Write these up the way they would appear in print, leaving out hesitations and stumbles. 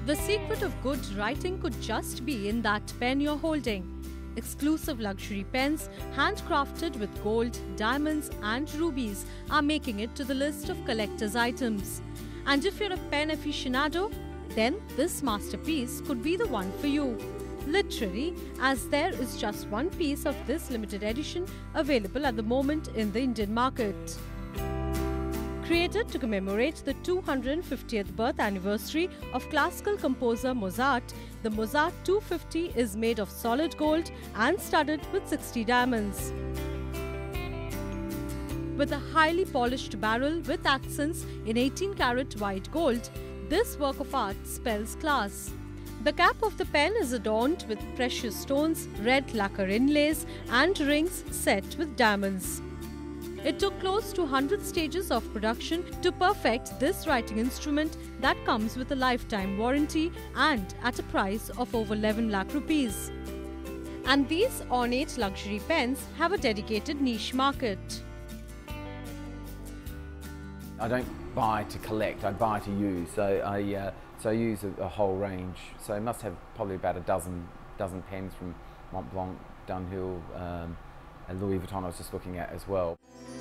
The secret of good writing could just be in that pen you're holding. Exclusive luxury pens, handcrafted with gold, diamonds and rubies, are making it to the list of collector's items. And if you're a pen aficionado, then this masterpiece could be the one for you. Literally, as there is just one piece of this limited edition available at the moment in the Indian market. Created to commemorate the 250th birth anniversary of classical composer Mozart, the Mozart 250 is made of solid gold and studded with 60 diamonds. With a highly polished barrel with accents in 18-karat white gold, this work of art spells class. The cap of the pen is adorned with precious stones, red lacquer inlays and rings set with diamonds. It took close to 100 stages of production to perfect this writing instrument that comes with a lifetime warranty and at a price of over 11 lakh rupees. And these ornate luxury pens have a dedicated niche market. I don't buy to collect, I buy to use. So I use a whole range. So I must have probably about a dozen pens from Montblanc, Dunhill, and Louis Vuitton I was just looking at as well.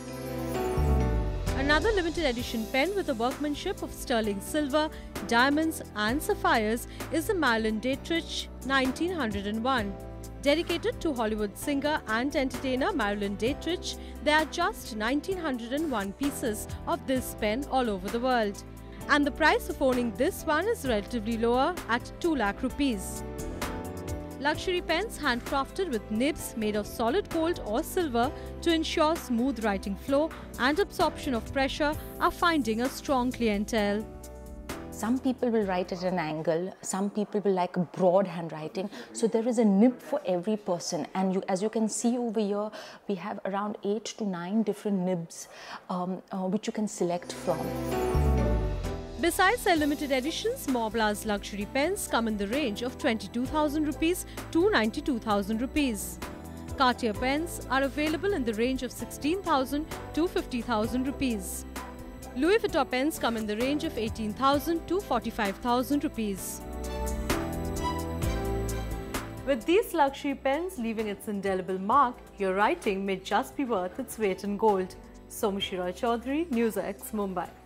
Another limited edition pen with a workmanship of sterling silver, diamonds and sapphires is the Marilyn Dietrich 1901. Dedicated to Hollywood singer and entertainer Marilyn Dietrich, there are just 1901 pieces of this pen all over the world. And the price of owning this one is relatively lower at 2 lakh rupees. Luxury pens handcrafted with nibs made of solid gold or silver to ensure smooth writing flow and absorption of pressure are finding a strong clientele. Some people will write at an angle, some people will like a broad handwriting. So there is a nib for every person, and as you can see over here, we have around 8 to 9 different nibs which you can select from. Besides their limited editions, Montblanc's luxury pens come in the range of 22,000 rupees to 92,000 rupees. Cartier pens are available in the range of 16,000 to 50,000 rupees. Louis Vuitton pens come in the range of 18,000 to 45,000 rupees. With these luxury pens leaving its indelible mark, your writing may just be worth its weight in gold. Soumashri Roy Chaudhary, NewsX, Mumbai.